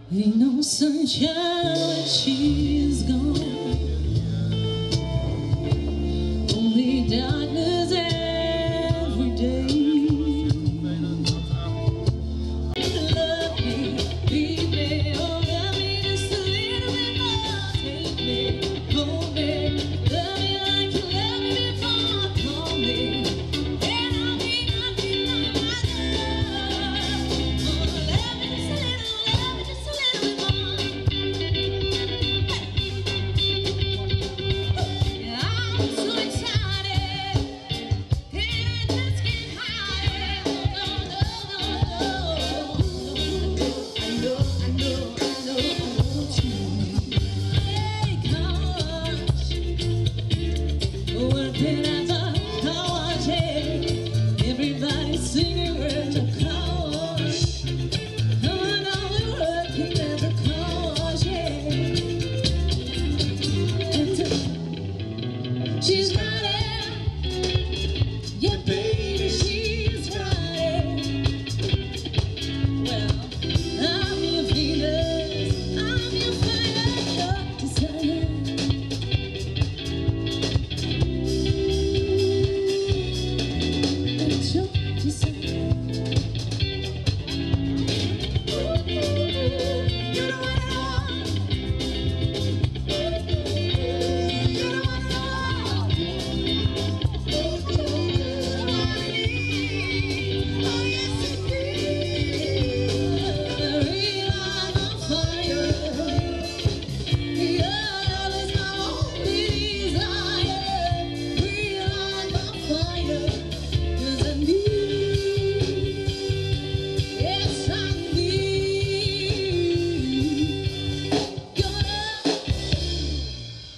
Ain't no sunshine when she's gone. Only darkness every day. Love me, leave me, oh love me just a little bit more. Take me, hold me, love me like you loved me before. Call me, and I'll be nothing like my love. Oh, love me just a little bit more. Yeah, I'm so excited, and I just can't hide it. No, no, no, no. I know I want you. Hey, gosh, working at the car wash, yeah. Everybody singing words of car wash. Coming on, we're working at the car wash, yeah. She's riding, yeah, baby, she's riding. Well, I'm your Venus, I'm your fire desire. It's your desire. You know what I want. You know what I want.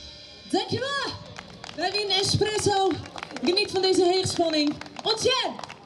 Dankjewel! We hebben hier een espresso. Geniet van deze heegspanning. Ontzettend!